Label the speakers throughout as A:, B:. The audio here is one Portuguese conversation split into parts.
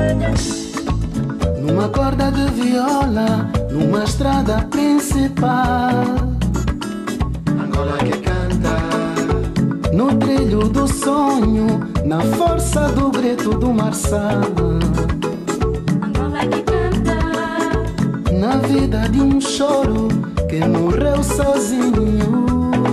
A: Numa corda de viola, numa estrada principal,
B: Angola que canta,
A: no trilho do sonho, na força do grito do marçal,
C: Angola que canta,
A: na vida de um choro que morreu sozinho.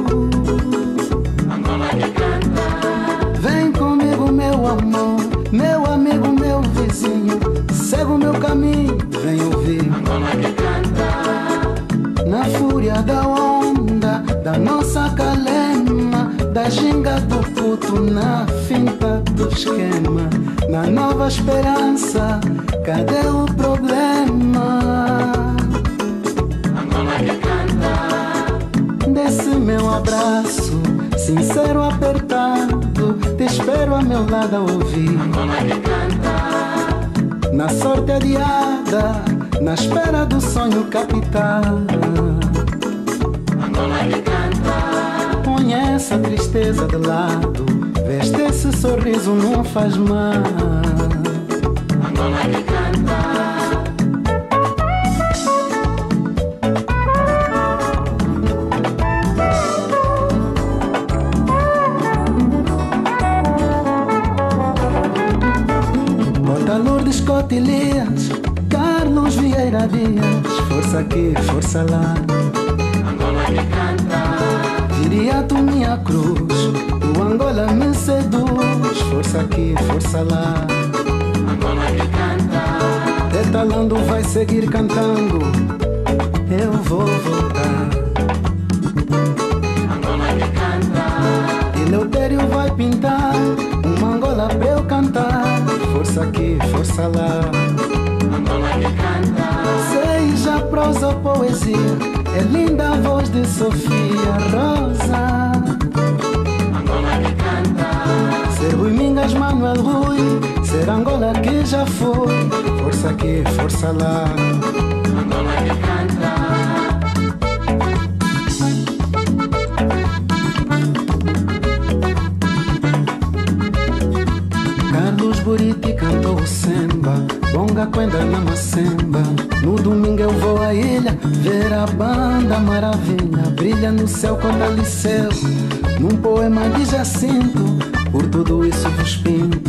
B: Angola que canta,
A: Vem comigo, meu amor, meu amigo, meu vizinho, segue o meu caminho, vem ouvir.
B: Angola que canta,
A: Na fúria da onda, da nossa calema, da ginga do puto, na finta do esquema, na nova esperança, cadê o problema?
B: Angola que canta,
A: Desse meu abraço, sincero apertado, te espero a meu lado a ouvir.
B: Angola que canta,
A: Na sorte adiada, na espera do sonho capital.
B: Angola que canta,
A: Põe essa tristeza de lado, veste esse sorriso, não faz mal.
B: Angola que canta,
A: Bota Lourdes Cotilhas, Carlos Vieira Dias, força aqui, força lá.
B: Angola que canta,
A: Diria tu minha cruz, o Angola me seduz, força aqui, força lá.
B: Angola que canta,
A: Detalando vai seguir cantando, eu vou voltar.
B: Angola que canta,
A: Eleutério vai pintar uma Angola pra eu cantar, força aqui, força lá.
B: Angola que canta,
A: Seja prosa ou poesia, é linda a voz de Sofia Rosa.
B: Angola que canta,
A: Ser Rui Mingas, Manuel Rui, ser Angola que já foi, força aqui, força lá.
B: Angola que canta,
A: Carlos Buriti cantou o samba, Bonga Quenda na Macemba. No domingo eu vou à ilha, ver a banda maravilha, brilha no céu quando liceu, num poema de Jacinto, por tudo isso vos pinto.